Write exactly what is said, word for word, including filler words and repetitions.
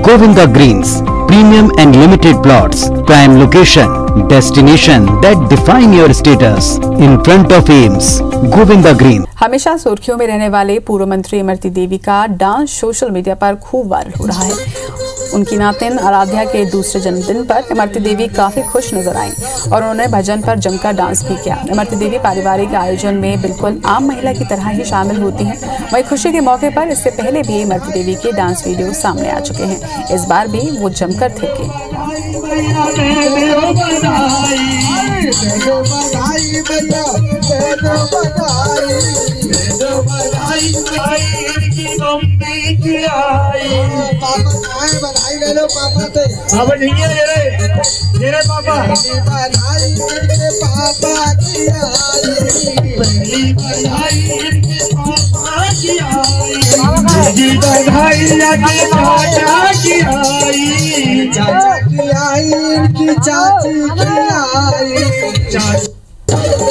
Govinda Greens, premium and limited plots, prime location, destination that define your status, in front of Ames, Govinda Green। हमेशा सुर्खियों में रहने वाले पूर्व मंत्री इमरती देवी का डांस सोशल मीडिया पर खूब वायरल हो रहा है। उनकी नातिन आराध्या के दूसरे जन्मदिन पर इमरती देवी काफी खुश नजर आईं और उन्होंने भजन पर जमकर डांस भी किया। इमरती देवी पारिवारिक आयोजन में बिल्कुल आम महिला की तरह ही शामिल होती हैं। वहीं खुशी के मौके पर इससे पहले भी इमरती देवी के डांस वीडियो सामने आ चुके हैं। इस बार भी वो जमकर थे। बधाई ले लो पापा से। पापा नहीं है मेरे मेरे पापा बधाई मेरे पापा की आई, पहली बधाई मेरे पापा की आई, जी बधाई लगे चाचा की आई, चाचा की आई, इनकी चाची की आई।